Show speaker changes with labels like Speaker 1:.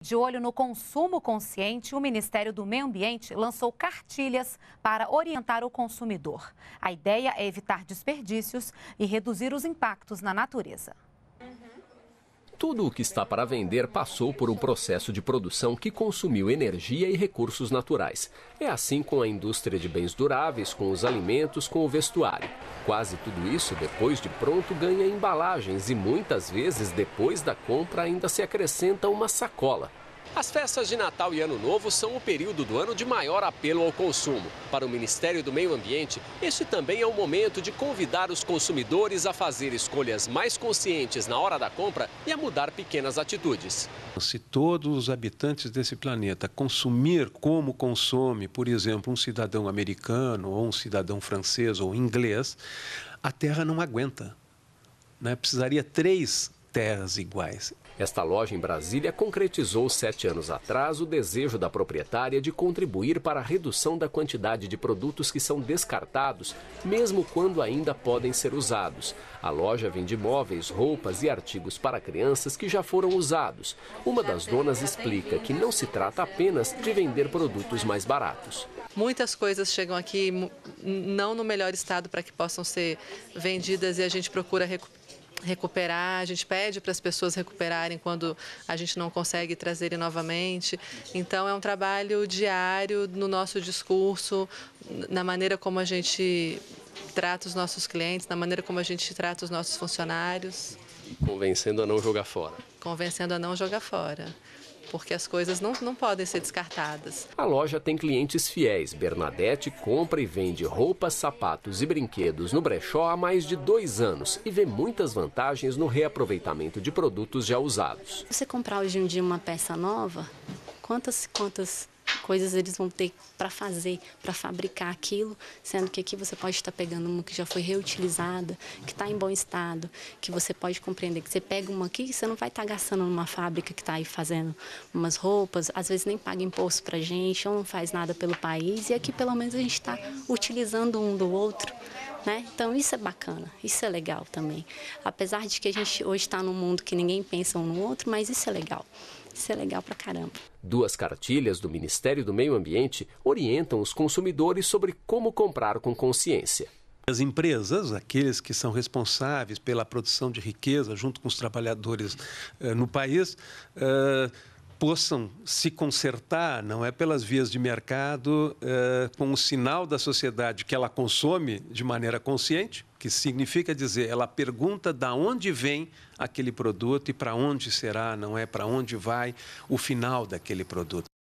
Speaker 1: De olho no consumo consciente, o Ministério do Meio Ambiente lançou cartilhas para orientar o consumidor. A ideia é evitar desperdícios e reduzir os impactos na natureza.
Speaker 2: Tudo o que está para vender passou por um processo de produção que consumiu energia e recursos naturais. É assim com a indústria de bens duráveis, com os alimentos, com o vestuário. Quase tudo isso, depois de pronto, ganha embalagens e muitas vezes, depois da compra, ainda se acrescenta uma sacola. As festas de Natal e Ano Novo são o período do ano de maior apelo ao consumo. Para o Ministério do Meio Ambiente, este também é o momento de convidar os consumidores a fazer escolhas mais conscientes na hora da compra e a mudar pequenas atitudes.
Speaker 3: Se todos os habitantes desse planeta consumir como consome, por exemplo, um cidadão americano, ou um cidadão francês ou inglês, a Terra não aguenta, né? Precisaria 3 terras iguais.
Speaker 2: Esta loja em Brasília concretizou 7 anos atrás o desejo da proprietária de contribuir para a redução da quantidade de produtos que são descartados, mesmo quando ainda podem ser usados. A loja vende móveis, roupas e artigos para crianças que já foram usados. Uma das donas explica que não se trata apenas de vender produtos mais baratos.
Speaker 4: Muitas coisas chegam aqui não no melhor estado para que possam ser vendidas e a gente procura recuperar, a gente pede para as pessoas recuperarem quando a gente não consegue trazerem novamente. Então é um trabalho diário no nosso discurso, na maneira como a gente trata os nossos clientes, na maneira como a gente trata os nossos funcionários.
Speaker 2: Convencendo a não jogar fora.
Speaker 4: Convencendo a não jogar fora. Porque as coisas não podem ser descartadas.
Speaker 2: A loja tem clientes fiéis. Bernadette compra e vende roupas, sapatos e brinquedos no brechó há mais de 2 anos e vê muitas vantagens no reaproveitamento de produtos já usados.
Speaker 5: Você comprar hoje em dia uma peça nova, quantas coisas eles vão ter para fazer, para fabricar aquilo, sendo que aqui você pode estar pegando uma que já foi reutilizada, que está em bom estado, que você pode compreender que você pega uma aqui, você não vai estar gastando numa fábrica que está aí fazendo umas roupas, às vezes nem paga imposto para a gente, ou não faz nada pelo país, e aqui pelo menos a gente está utilizando um do outro. Né? Então isso é bacana, isso é legal também. Apesar de que a gente hoje está num mundo que ninguém pensa um no outro, mas isso é legal. Isso é legal pra caramba.
Speaker 2: 2 cartilhas do Ministério do Meio Ambiente orientam os consumidores sobre como comprar com consciência.
Speaker 3: As empresas, aqueles que são responsáveis pela produção de riqueza junto com os trabalhadores no país, possam se consertar, não é pelas vias de mercado, com o sinal da sociedade que ela consome de maneira consciente, que significa dizer, ela pergunta de onde vem aquele produto e para onde será, não é para onde vai o final daquele produto.